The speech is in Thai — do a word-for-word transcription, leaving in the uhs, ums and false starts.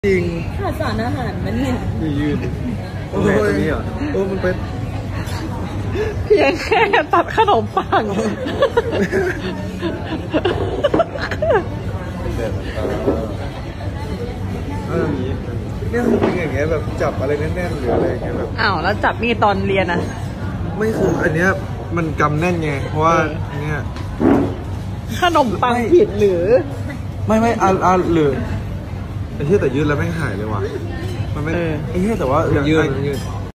จริงขาดสารอาหารมันเนี่ยยืนโอ้ยตรงนี้เหรอโอ้มันเป็นเพียงแค่ตัดขนมปังเออเนี่ยคือเป็นอย่างเงี้ยแบบจับอะไรแน่นๆหรืออะไรอย่างเงี้ยแบบอ้าวแล้วจับมีตอนเรียนอะไม่คืออันเนี้ยมันกำแน่นไงเพราะว่าเนี่ยขนมปังผิดหรือไม่ไม่อ่าอ่าหรือไอ้ที่แต่ยืดแล้วไม่หายเลยว่ะมันไม่ไอ้ที่แต่ว่ายืดยืด